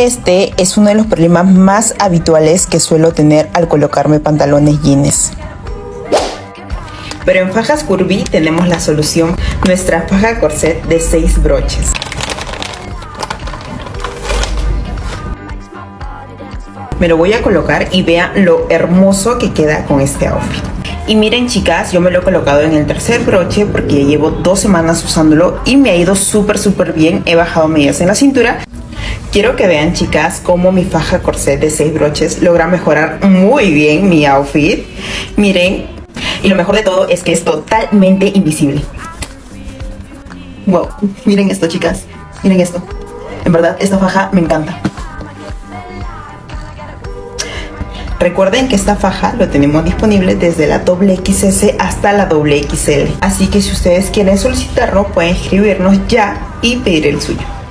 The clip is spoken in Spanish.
Este es uno de los problemas más habituales que suelo tener al colocarme pantalones jeans. Pero en fajas curvy tenemos la solución, nuestra faja corset de 6 broches. Me lo voy a colocar y vean lo hermoso que queda con este outfit. Y miren chicas, yo me lo he colocado en el tercer broche porque ya llevo 2 semanas usándolo y me ha ido súper bien. He bajado medidas en la cintura. Quiero que vean chicas cómo mi faja corset de 6 broches logra mejorar muy bien mi outfit. Miren, y lo mejor de todo es que es totalmente invisible. Wow, miren esto chicas, miren esto. En verdad esta faja me encanta. Recuerden que esta faja lo tenemos disponible desde la XS hasta la XL. Así que si ustedes quieren solicitarlo, pueden escribirnos ya y pedir el suyo.